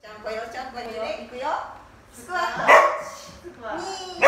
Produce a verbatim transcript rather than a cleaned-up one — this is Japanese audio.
ちゃんこよちゃんこよね、いくよ。スクワット。に